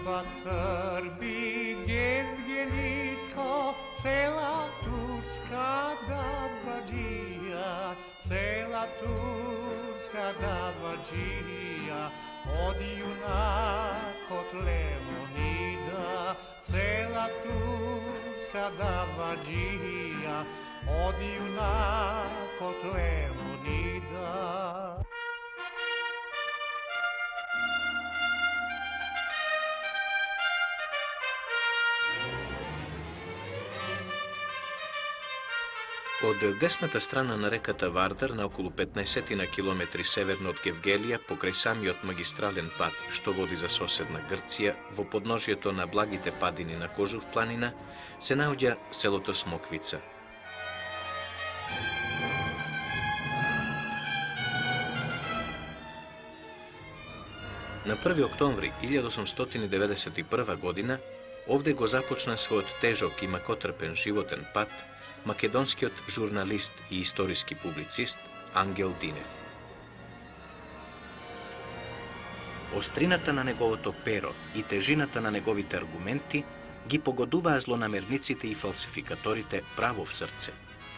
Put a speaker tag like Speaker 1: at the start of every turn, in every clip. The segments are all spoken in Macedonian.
Speaker 1: trbi Gevgenisko, cela turska davađija, cela turska davađija, od junaka od Lemonida, cela turska davađija, od junaka od Lemonida.
Speaker 2: Od desната страна на реката Вардар, на околу 15 на километри северно од Гевгелија, покрај самиот магистрален пат што води за соседна Грција, во подножјето на благите падини на Кожув планина, се наоѓа селото Смоквица. На 1. октомври 1891 година овде го започна својот тежок и макотрпен животен пат македонскиот журналист и историски публицист Ангел Динев. Острината на неговото перо и тежината на неговите аргументи ги погодуваа злонамерниците и фалсификаторите право в срце.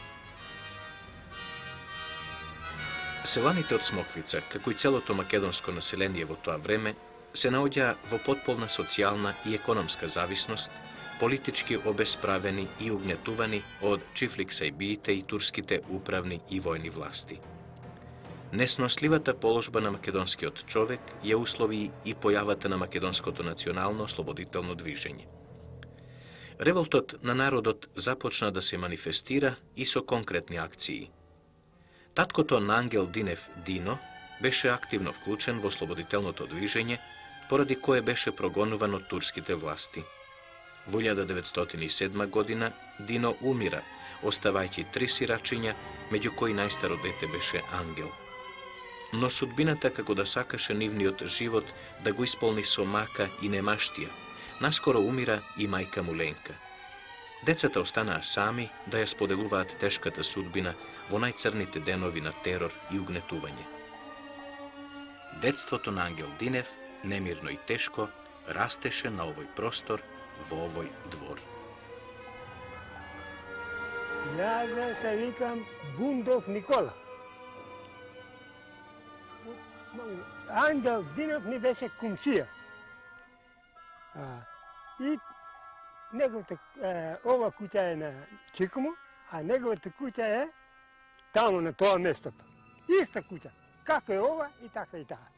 Speaker 2: Селаните од Смоквица, како и целото македонско население во тоа време, се наоѓаа во потполна социјална и економска зависност, политички обесправени и угнетувани од чифлик сајбиите и турските управни и војни власти. Несносливата положба на македонскиот човек ја услови и појавата на македонското национално ослободително движење. Револтот на народот започна да се манифестира и со конкретни акции. Таткото на Ангел Динев, Дино, беше активно вклучен во ослободителното движење, поради кое беше прогонуван од турските власти. Во 1907 година Дино умира, оставајќи 3 сирачиња, меѓу кои најстаро дете беше Ангел. Но судбината, како да сакаше нивниот живот да го исполни со мака и немаштија, наскоро умира и мајка му Ленка. Децата останаа сами да ја споделуваат тешката судбина во најцрните денови на терор и угнетување. Детството на Ангел Динев, немирно и тешко, растеше на овој простор, во овој двор.
Speaker 3: Ја се викам Бундов Никола. Ангел Динев ми беше кумшија. И неговата, ова куќа е на Чикому, а неговата куќа е таму на тоа местото. Иста куќа. Како е ова и така и таа.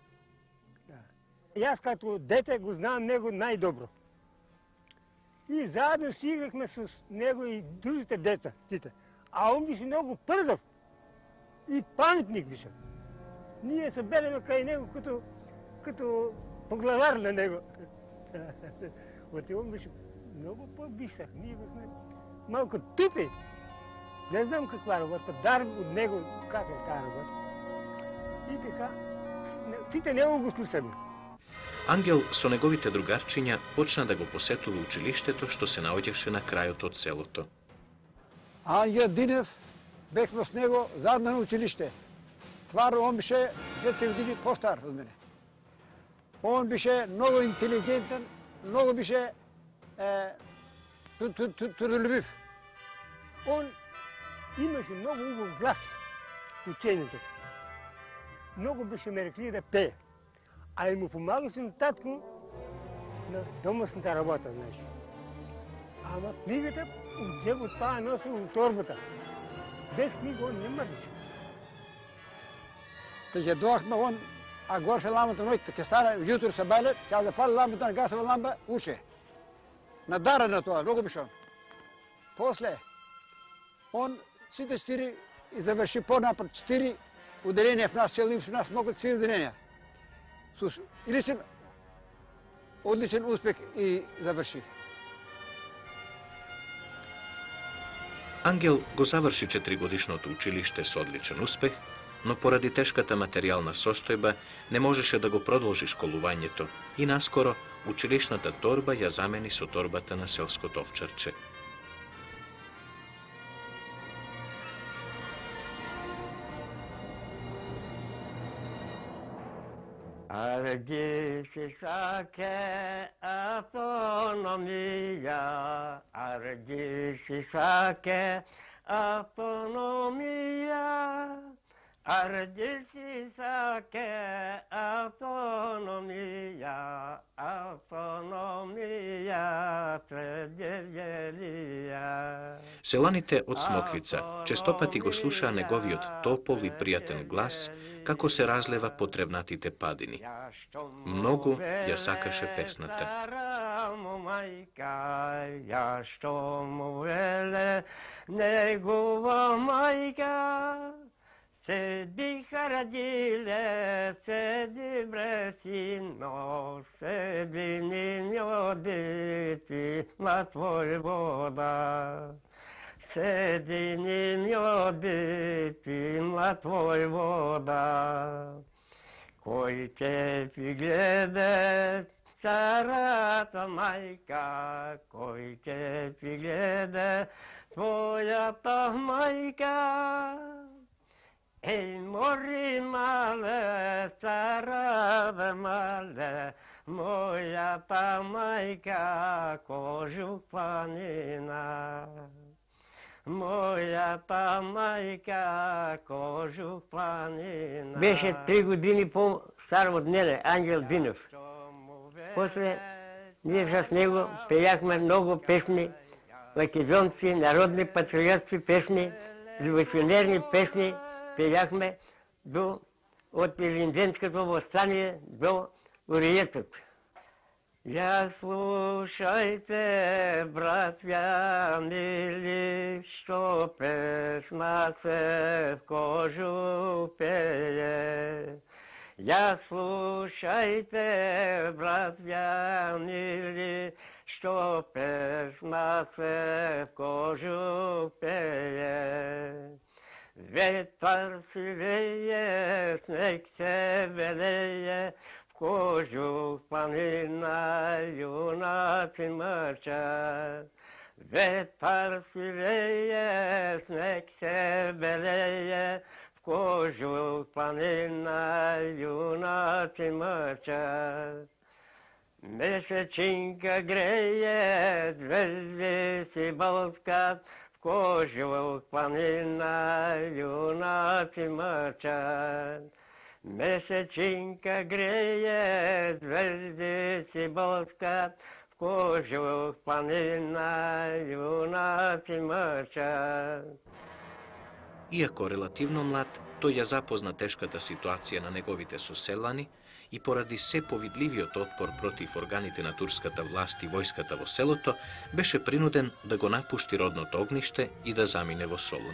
Speaker 3: Јас като дете го знам него најдобро. И заедно си играхме с него и другите деца, сите. А он беше много пргав и паметник беше. Ние се береме кај него като поглавар на него. Оти он беше много по-бисах. Ние бяхме малко тупи. Не знам каква работа, дар от него, как е тая работа. И така, сите него го слушаме.
Speaker 2: Ангел со неговите другарчиња почна да го посетува училиштето што се наоѓаше на крајот од селото.
Speaker 4: Ангел Динев, бехме с него заедно на училиште. Стварно, он беше 2 години по-стар од мене. Он беше много интелигентен, много беше трудолюбив.
Speaker 3: Он имаше много убав глас в учението. Много беше ме рекли да пее. А и му помагаше на татко на домашната работа, знаеш. Ама книгата взем от това носи от торбата. Без книга он не мърдеше.
Speaker 4: Та ќе доахме он, а горше ламата ноќта, ќе стара, јутро се бајле, ќе запали лампата на гасова лампа, уше. Надара на тоа, много беше он. После, он сите 4 и заврши по-напред 4 уделенија в нас село, имаше нас много 4 уделенија. С одличен успех и заврши.
Speaker 2: Ангел го заврши 4-годишното училиште со одличен успех, но поради тешката материјална состојба не можеше да го продолжи школувањето и наскоро училишната торба ја замени со торбата на селското овчарче.
Speaker 3: Argisi autonomia, argisi sake autonomia, argisi sake autonomia, autonomia tređelija.
Speaker 2: Селаните од Смоквица честопати го слушаа неговиот топол и пријатен глас, како се разлева по тревнатите падини. Многу ја сакаше песната.
Speaker 3: Ја што му веле негова мајка, седи харадиле, седи бре сино, седи ниньо дити на твој вода. Седи ниньо дити на твој вода. Кој ќе ти гледа царата мајка, кој ќе ти гледа твојата мајка. Ей, мори мале, царава мале, мојата мајка, кожух планина. Мојата мајка, кожух планина. Беше 3 години по-стар од мене, Ангел Динев. После ние с него пејахме многу песни, македонски, народни, патриотски песни, революционерни песни, пејахме од Илинденското восстание до Уриетот. Ја слушајте, братја мили, што песна се в кожу пее. Ја слушајте, братја мили, што песна се в кожу пее. Ветар си вее, снег се белее, в кожух планина јунаци мрчат. Ветар си вее, снег се белее, в кожух планина јунаци мрчат. Месечинка греje, звезди си блскат, в кожух планина јунаци мрчат. Месечинка греje, звезди си блскат, в кожух планина јунаци мрчат.
Speaker 2: Иако релативно млад, тој ја запозна тешката ситуација на неговите соселани и поради се повидливиот отпор против органите на турската власт и војската во селото, беше принуден да го напушти родното огниште и да замине во Солун.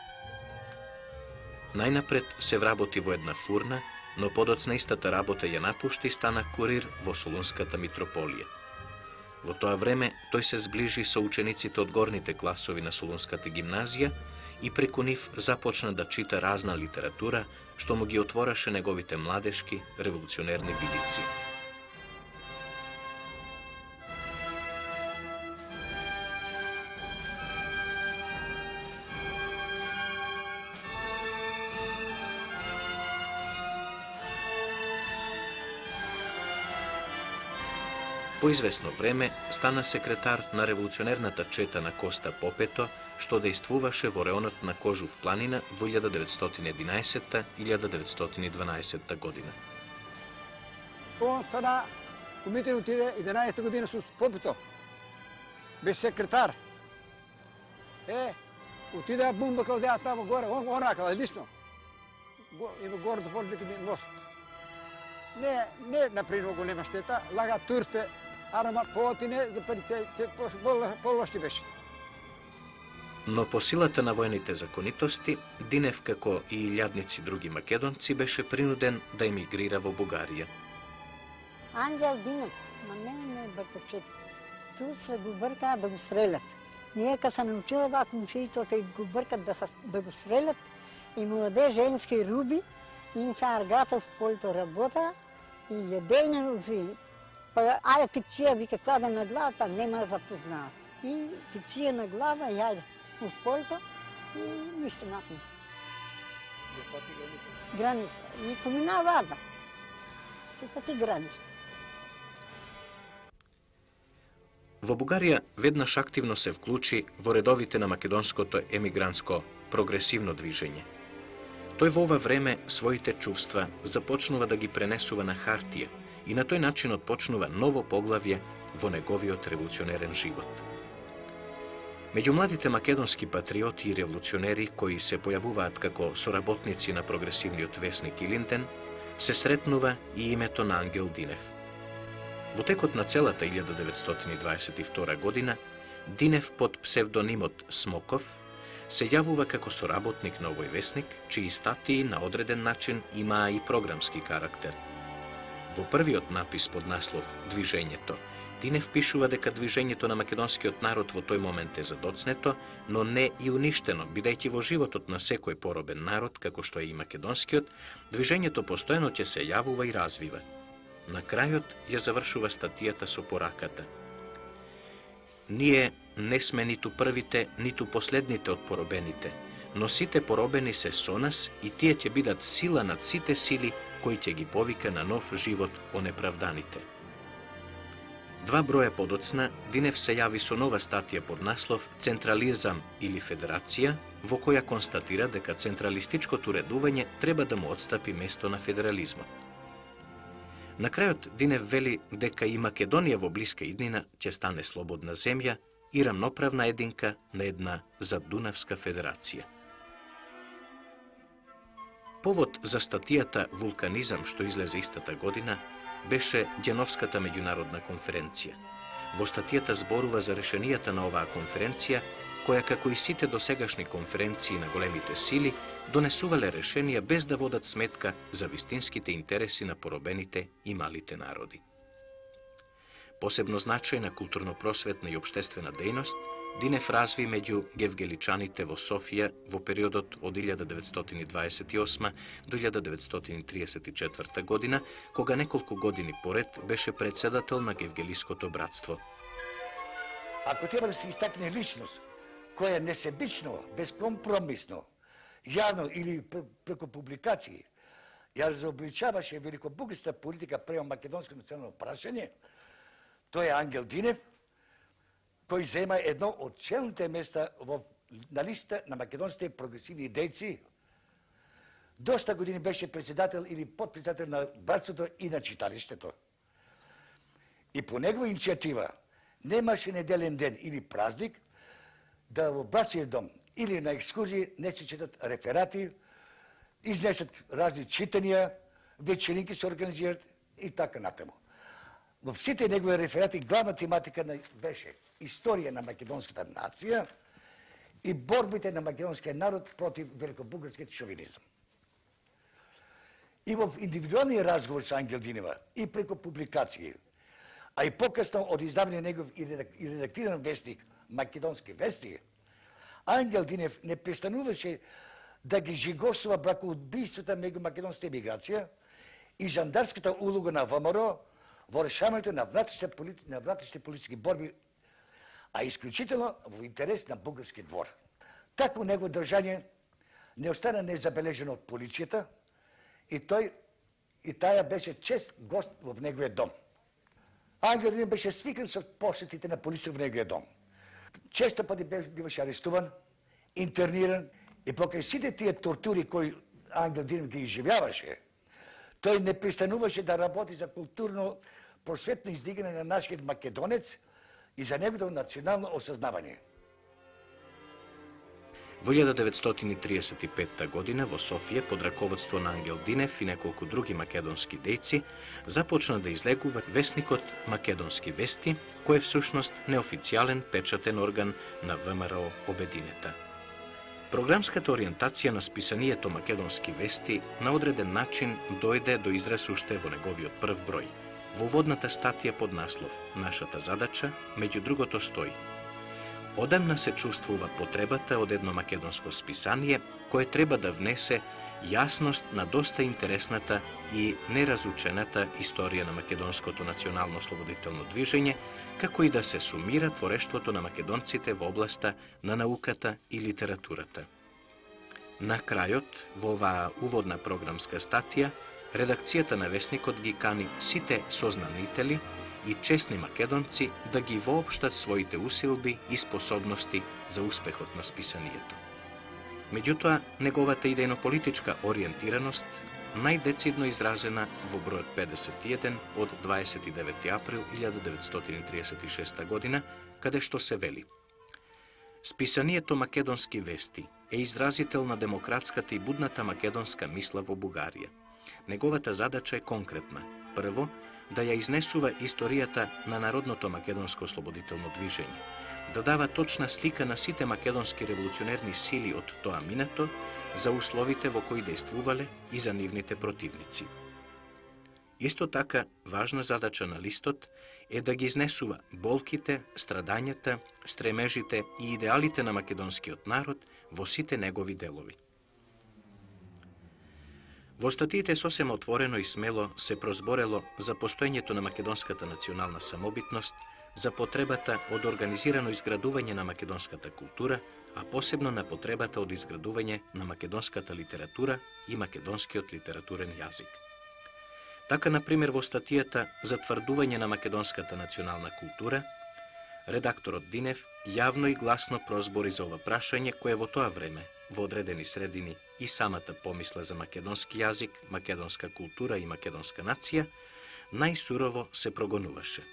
Speaker 2: Најнапред се вработи во една фурна, но подоцна истата работа ја напушти и стана курир во Солунската митрополија. Во тоа време тој се зближи со учениците од горните класови на Солунската гимназија и преку нив започна да чита разна литература, што му ги отвораше неговите младешки револуционерни видици. По известно време стана секретар на револуционерната чета на Коста Попето, што дејствуваше во реонот на Кожув планина во 1911-1912 година.
Speaker 4: Он стана, комитет отиде 11 година с Попето. Беше секретар. Отиде бомба калдеа тамо горе, он ракала лично. Има горе до Порджик мост. Не направи много голема штета, лага турсте, арма потине, за парите, полошти беше.
Speaker 2: Но по силата на војните законитости, Динев, како и илјадници други македонци, беше принуден да емигрира во Бугарија.
Speaker 5: Ангел Динев, ма мене не бъркачете. Ту се го бърка да го стрелят. Ние като се научила вако мушиите го бъркат да го стрелят и му даде женски руби, им са аргата в полето работа и яде на нози. Айде пикчия вика, каква да на главата, нема да познава. И пикчия на глава и айде. В полето и нищо махне.
Speaker 6: Да хвати граница?
Speaker 5: Граница. И поминава варда. па ти граница.
Speaker 2: Во Бугарија веднаш активно се вклучи во редовите на македонското емигрантско прогресивно движење. Тој во ова време своите чувства започнува да ги пренесува на хартија и на тој начин отпочнува ново поглавје во неговиот револуционерен живот. Меѓу младите македонски патриоти и револуционери кои се појавуваат како соработници на прогресивниот весник Илинден, се сретнува и името на Ангел Динев. Во текот на целата 1922 година, Динев под псевдонимот Смоков се јавува како соработник на овој весник, чии статии на одреден начин имаа и програмски карактер. Во првиот напис под наслов «Движењето», Динев пишува дека движењето на македонскиот народ во тој момент е задоцнето, но не и уништено, бидејќи во животот на секој поробен народ, како што е и македонскиот, движењето постојано ќе се јавува и развива. На крајот ја завршува статијата со пораката: ние не сме ниту првите, ниту последните од поробените, но сите поробени се со нас и тие ќе бидат сила над сите сили кои ќе ги повика на нов живот о неправданите. Два броја подоцна, Динев се јави со нова статија под наслов «Централизам или федерација», во која констатира дека централистичкото уредување треба да му отстапи место на федерализмот. На крајот Динев вели дека и Македонија во блиска иднина ќе стане слободна земја и рамноправна единка на една задунавска федерација. Повод за статијата «Вулканизам», што излезе истата година, беше Ѓеновската меѓународна конференција. Во статијата зборува за решенијата на оваа конференција, која како и сите досегашни конференции на големите сили, донесувале решенија без да водат сметка за вистинските интереси на поробените и малите народи. Посебно значајна културно-просветна и обштествена дејност Динев разви меѓу гевгеличаните во Софија во периодот од 1928 до 1934 година, кога неколку години поред беше председател на Гевгелиското братство.
Speaker 6: Ако треба да се истакне личност, која несебично, безкомпромисно, јавно или преку публикации, ја разобличаваше великобугарска политика према македонско национално прашање, тој е Ангел Динев, кој зема едно од челните места на листа на македонските прогресивни дејци. Доста години беше председател или подпредседател на братството и на читалиштето. И по негова иницијатива немаше неделен ден или празник да во братскиот дом или на екскурзии не се четат реферати, изнесат разни читања, вечеринки се организират и така натаму. Во сите негови реферати главна тематика беше историја на македонската нација и борбите на македонскиот народ против великобугарскиот шовинизам. И во индивидуални разговори со Ангел Динева и преку публикации, а и покасно од издавање негов и редактиран вестник Македонски вести, Ангел Динев не престануваше да ги жигосува бракоубиствата меѓу македонската емиграција и жандарската улога на ВМРО во решавањето на вратишните политички борби, а исклучително во интерес на бугарски двор. Такво негово држање не остана незабележено од полицијата и таја беше чест гост во неговиот дом. Ангел Динев беше свикан со посетите на полиција во неговиот дом. Често пати биваше арестуван, интерниран и покрај сите тие тортури кои Ангел Динев ги изживяваше, тој не престануваше да работи за културно просветно издигане на нашиот македонец и за неговото национално осознавање.
Speaker 2: Во 1935 година во Софија, под раководство на Ангел Динев и неколку други македонски дејци, започна да излегува весникот Македонски вести, кој е всушност неофицијален печатен орган на ВМРО Обединета. Програмската ориентација на списанието Македонски вести на одреден начин дојде до израз уште во неговиот прв број. Во уводната статија под наслов «Нашата задача», меѓу другото стои: одамна се чувствува потребата од едно македонско списание кое треба да внесе јасност на доста интересната и неразучената историја на македонското национално слободително движење, како и да се сумира творештвото на македонците во областа на науката и литературата. На крајот, во оваа уводна програмска статија, редакцијата на весникот ги кани сите сознанители и честни македонци да ги воопштат своите усилби и способности за успехот на списанието. Меѓутоа, неговата идејно-политичка ориентираност најдецидно изразена во бројот 51 од 29 април 1936 година, каде што се вели: Списанието Македонски вести е изразител на демократската и будната македонска мисла во Бугарија. Неговата задача е конкретна. Прво, да ја изнесува историјата на народното македонско ослободително движење, да дава точна слика на сите македонски револуционерни сили од тоа минато, за условите во кои действувале и за нивните противници. Исто така, важна задача на листот е да ги изнесува болките, страдањата, стремежите и идеалите на македонскиот народ во сите негови делови. Во статиите сосема отворено и смело се прозборело за постоењето на македонската национална самобитност, за потребата од организирано изградување на македонската култура, а посебно на потребата од изградување на македонската литература и македонскиот литературен јазик. Така, например, во статијата "Затврдување на македонската национална култура", редакторот Динев јавно и гласно прозбори за ова прашање кое во тоа време, во одредени средини, и самата помисла за македонски јазик, македонска култура и македонска нација најсурово се прогонуваше.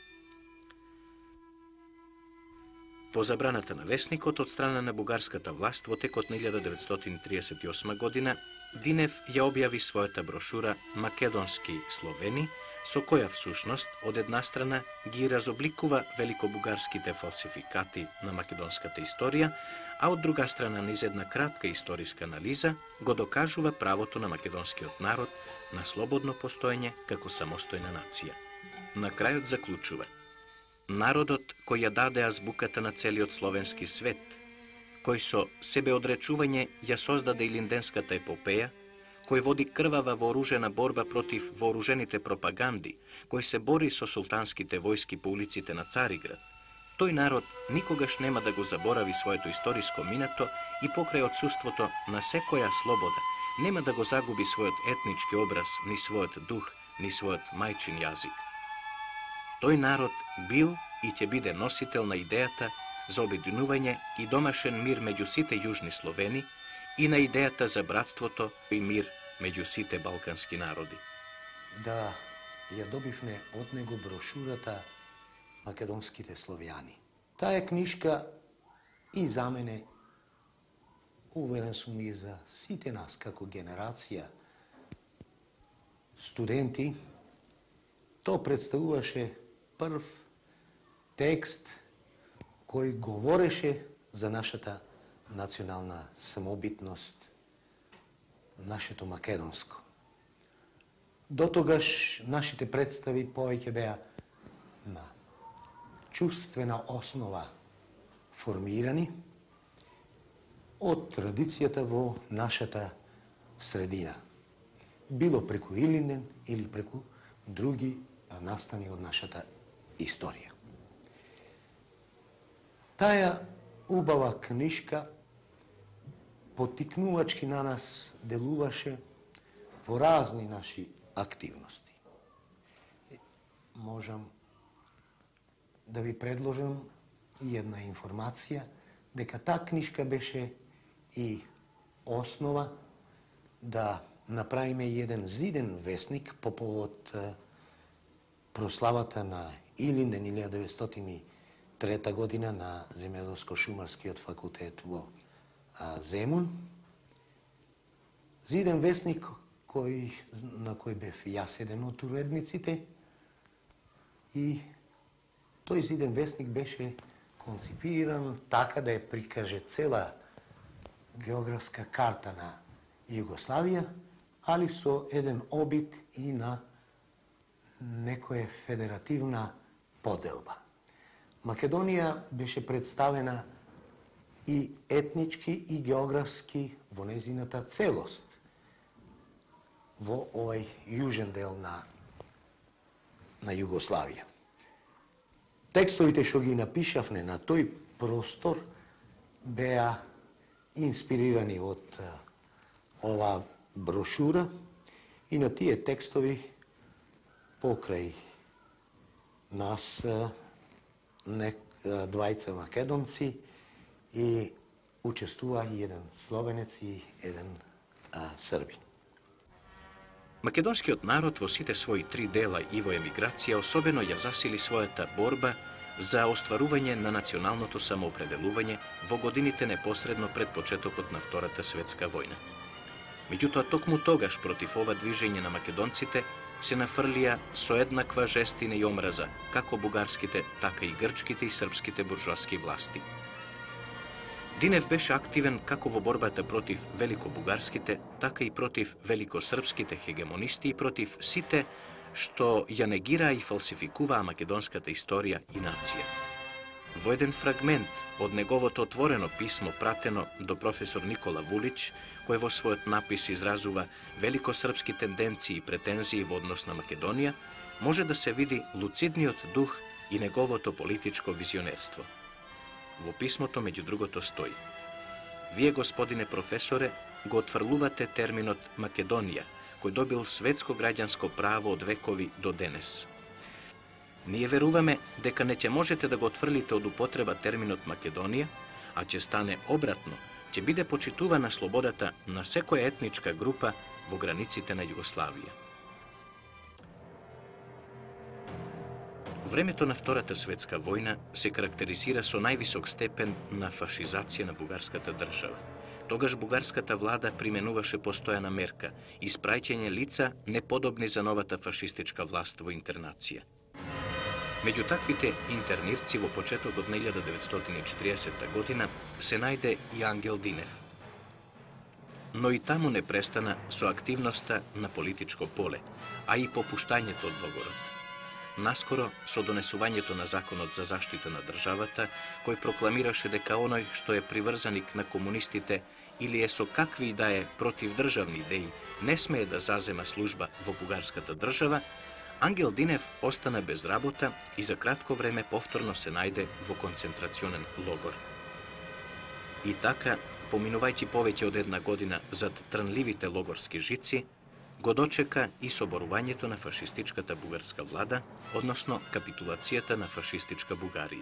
Speaker 2: По забраната на весникот од страна на бугарската власт во текот на 1938 година, Динев ја објави својата брошура "Македонски Словени", со која всушност од една страна ги разобликува великобугарските фалсификати на македонската историја, а од друга страна низ една кратка историска анализа го докажува правото на македонскиот народ на слободно постоење како самостојна нација. На крајот заклучува: Народот кој ја даде азбуката на целиот словенски свет, кој со себеодречување ја создаде Илинденската епопеја, кој води крвава вооружена борба против вооружените пропаганди, кој се бори со султанските војски по улиците на Цариград, тој народ никогаш нема да го заборави своето историско минато и покрај отсуството на секоја слобода нема да го загуби својот етнички образ, ни својот дух, ни својот мајчин јазик. Тој народ бил и ќе биде носител на идејата за обединување и домашен мир меѓу сите јужни Словени и на идејата за братството и мир меѓу сите балкански народи.
Speaker 7: Да ја добивме од него брошурата "Македонските словјани". Таа книжка и за мене, уверен сум и за сите нас како генерација студенти, то представуваше прв текст кој говореше за нашата национална самобитност, нашето македонско. До тогаш нашите представи повеќе беа на чувствена основа формирани од традицијата во нашата средина. Било преку Илинден или преку други настани од нашата историја. Таа убава книжка поттикнувачки на нас делуваше во разни наши активности. Можам да ви предложам и една информација дека таа книжка беше и основа да направиме еден зиден весник по повод прославата на Илинден 1903 година на Земјоделско-шумарскиот факултет во Земун. Зиден весник на кој бев јас еден од уредниците, и тој зиден весник беше конципиран така да ја прикаже цела географска карта на Југославија, али со еден обид и на некоја федеративна поделба. Македонија беше представена и етнички и географски во незината целост во овај јужен дел на Југославија. Текстовите што ги напишавме на тој простор беа инспирирани од оваа брошура И на тие текстови покрај нас двајца македонци и учествува и еден словенец и еден србин.
Speaker 2: Македонскиот народ во сите своји три дела и во емиграција особено ја засили својата борба за остварување на националното самоопределување во годините непосредно пред почетокот на Втората светска војна. Меѓутоа, токму тогаш против ова движење на македонците се нафрлија со еднаква жестина и омраза како бугарските, така и грчките и српските буржуаски власти. Динев беше активен како во борбата против великобугарските, така и против великосрпските хегемонисти и против сите што ја негираа и фалсификуваа македонската историја и нација. Во еден фрагмент од неговото отворено писмо пратено до професор Никола Вулич, кој во својот напис изразува великосрпски тенденции и претензии во однос на Македонија, може да се види луцидниот дух и неговото политичко визионерство. Во писмото, меѓу другото, стои: "Вие, господине професоре, го отфрлувате терминот Македонија, кој добил светско граѓанско право од векови до денес. Ние веруваме дека не ќе можете да го отфрлите од употреба терминот Македонија, а ќе стане обратно, ќе биде почитувана слободата на секоја етничка група во границите на Југославија." Времето на Втората светска војна се карактеризира со највисок степен на фашизација на бугарската држава. Тогаш бугарската влада применуваше постојана мерка – испраќање лица неподобни за новата фашистичка власт во интернација. Меѓу таквите интернирци во почетокот на 1940 година се најде и Ангел Динев. Но и таму не престана со активноста на политичко поле, а и попуштањето од логорот. Наскоро, со донесувањето на Законот за заштита на државата, кој прокламираше дека оној што е приврзаник на комунистите или е со какви да е противдржавни идеи, не смее да зазема служба во бугарската држава, Ангел Динев остана без работа и за кратко време повторно се најде во концентрационен логор. И така, поминувајќи повеќе од една година зад трнливите логорски жици, го дочека и соборувањето на фашистичката бугарска влада, односно капитулацијата на фашистичка Бугарија.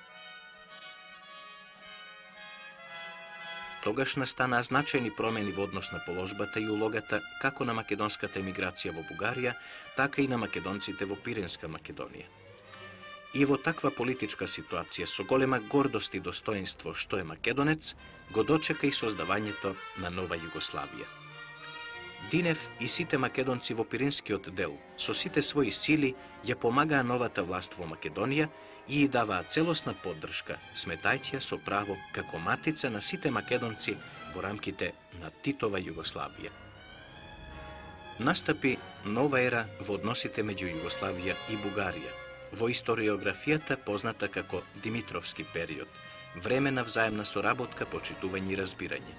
Speaker 2: Тогаш настанаа значајни промени во однос на положбата и улогата како на македонската емиграција во Бугарија, така и на македонците во Пиринска Македонија. И во таква политичка ситуација со голема гордост и достоинство што е македонец, го дочека и создавањето на нова Југославија. Динев и сите македонци во Пиринскиот дел со сите своји сили ја помагаа новата власт во Македонија и даваа целосна поддршка, сметајќи ја со право како матица на сите македонци во рамките на Титова Југославија. Настапи нова ера во односите меѓу Југославија и Бугарија, во историографијата позната како Димитровски период, време на взаемна соработка, почитување и разбирање.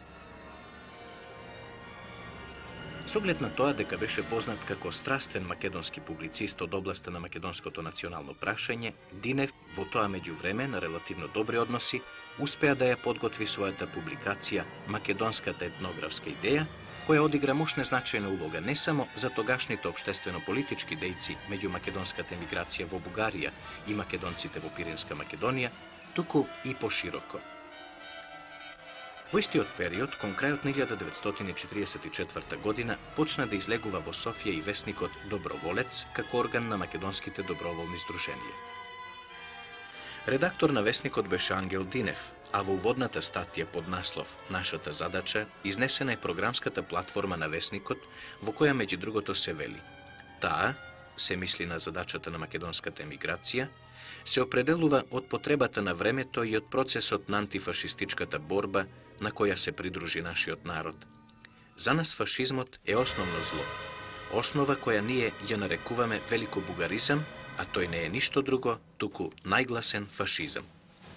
Speaker 2: С оглед на тоа дека беше познат како страствен македонски публицист од областа на македонското национално прашање, Динев во тоа меѓувреме на релативно добри односи успеа да ја подготви својата публикација Македонската етнографска идеја, која одигра мощна значајна улога не само за тогашните општествено-политички дејци меѓу македонската емиграција во Бугарија и македонците во Пиринска Македонија, туку и пошироко. Во истиот период, кон крајот на 1944 година, почна да излегува во Софија и весникот Доброволец како орган на македонските доброволни здруженија. Редактор на весникот беше Ангел Динев, а во уводната статија под наслов "Нашата задача" изнесена е програмската платформа на весникот, во која меѓу другото се вели: таа, се мисли на задачата на македонската емиграција, се определува од потребата на времето и од процесот на антифашистичката борба на која се придружи нашиот народ. За нас фашизмот е основно зло, основа која ние ја нарекуваме великобугаризам, а тој не е ништо друго, туку најгласен фашизам.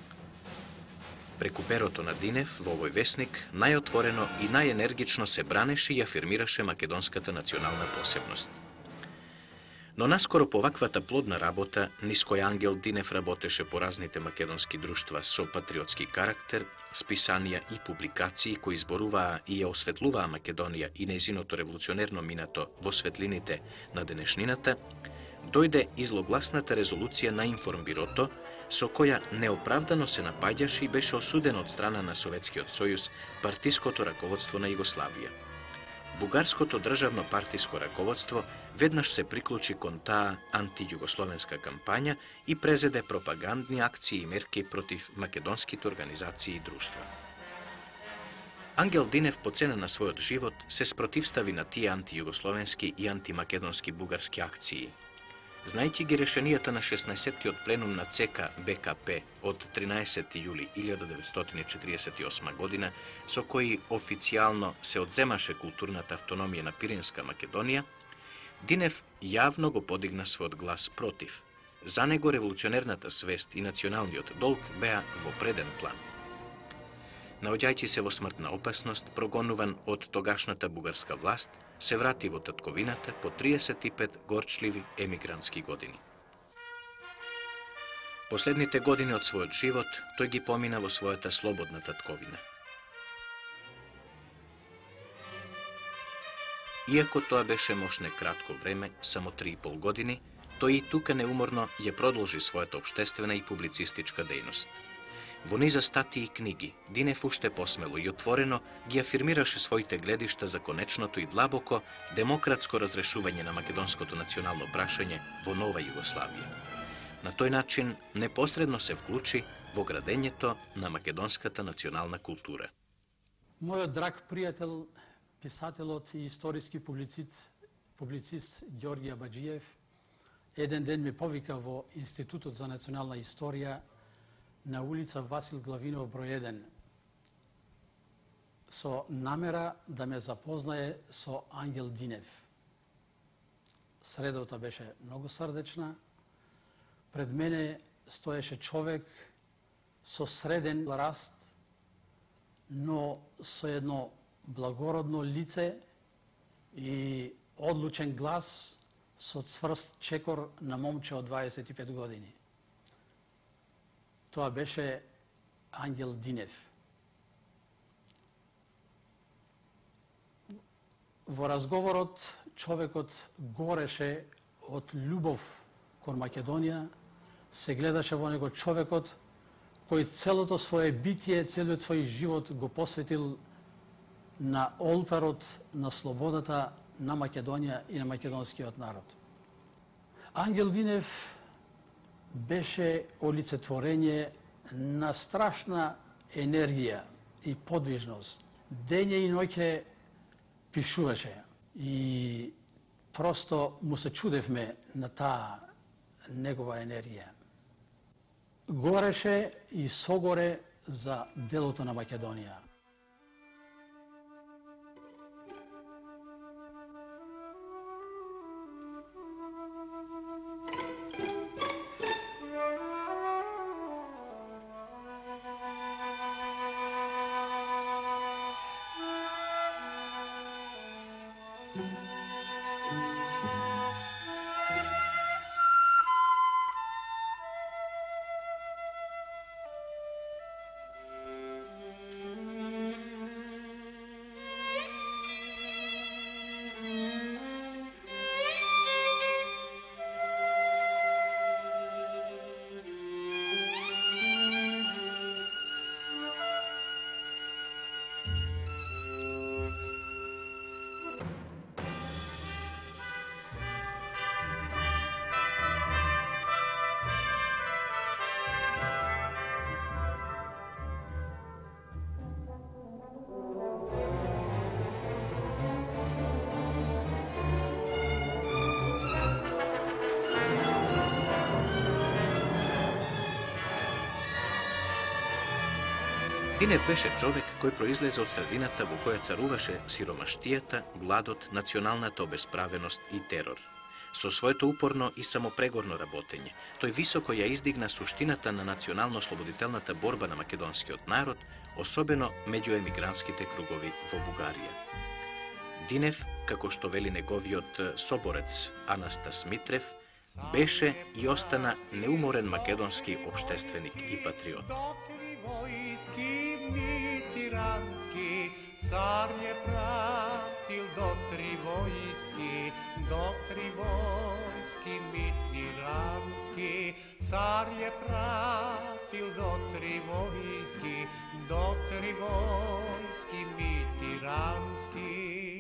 Speaker 2: Преку перото на Динев во овој весник најотворено и најенергично се бранеше и афирмираше македонската национална посебност. Но наскоро по ваквата плодна работа, низ која Ангел Динев работеше по разните македонски друштва со патриотски карактер, списанија и публикации кои зборуваа и ја осветлуваа Македонија и нејзиното револуционерно минато во светлините на денешнината, дојде и злогласната резолуција на Информбирото, со која неоправдано се напаѓаше и беше осуден од страна на Советскиот сојуз партиското раководство на Југославија. Бугарското државно партиско раководство веднаш се приклучи кон таа антијугословенска кампања и презеде пропагандни акции и мерки против македонските организации и друштва. Ангел Динев по цена на својот живот се спротивстави на тие антијугословенски и антимакедонски бугарски акции. Знајќи ги решенијата на 16-тиот пленум на ЦК БКП од 13. јули 1948 година, со кои официјално се одземаше културната автономија на Пиринска Македонија, Динев јавно го подигна својот глас против. За него револуционерната свест и националниот долг беа во преден план. Наоѓајќи се во смртна опасност, прогонуван од тогашната бугарска власт, се врати во татковината по 35 горчливи емигрантски години. Последните години од својот живот тој ги помина во својата слободна татковина. Иако тоа беше мошне кратко време, само 3,5 години, тој и тука неуморно ја продолжи својата општествена и публицистичка дејност. Во низа статии и книги, Динев уште посмело и отворено ги афирмираше своите гледишта за конечното и длабоко демократско разрешување на македонското национално прашање во нова Југославија. На тој начин непосредно се вклучи во градењето на македонската национална култура.
Speaker 8: Мојот драг пријател, писателот и историски публицист Ѓорѓе Абаџиев еден ден ме повика во Институтот за национална историја на улица Васил Главинов број 1 со намера да ме запознае со Ангел Динев. Средата беше многу срдечна. Пред мене стоеше човек со среден раст, но со едно благородно лице и одлучен глас со цврст чекор на момче од 25 години. Тоа беше Ангел Динев. Во разговорот човекот гореше од љубов кон Македонија, се гледаше во него човекот кој целото свое битие, целиот свој живот го посветил на олтарот на слободата на Македонија и на македонскиот народ. Ангел Динев беше олицетворење на страшна енергија и подвижност. Дење и ноќе пишуваше и просто му се чудевме на таа негова енергија. Гореше и согоре за делото на Македонија.
Speaker 2: Динев беше човек кој произлезе од средината во која царуваше сиромаштијата, гладот, националната обесправеност и терор. Со своето упорно и самопрегорно работење, тој високо ја издигна суштината на национално-слободителната борба на македонскиот народ, особено меѓу емигрантските кругови во Бугарија. Динев, како што вели неговиот соборец Анастас Митрев, беше и остана неуморен македонски обштественик и патриот.
Speaker 1: Цар je pratil do tri vojski mi tiranski. Car je pratil do tri vojski mi tiranski.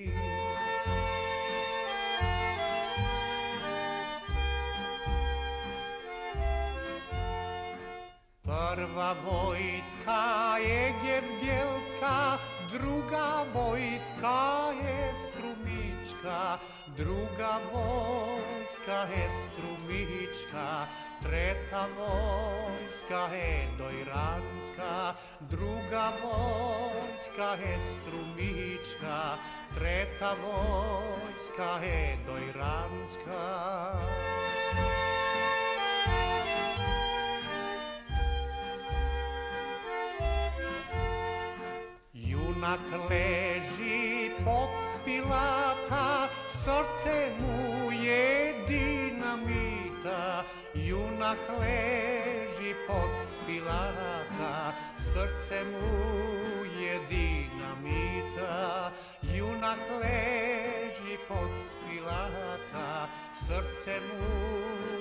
Speaker 1: Prva vojska je Gevgelska, druga vojska je Strumička, druga vojska je Strumička, treta vojska je Dojranska, druga vojska je Strumička, treta vojska je Dojranska. Junak leži pod spilata, srce mu je dinamita. Junak leži pod spilata, srce mu je dinamita. Junak leži pod spilata, srce mu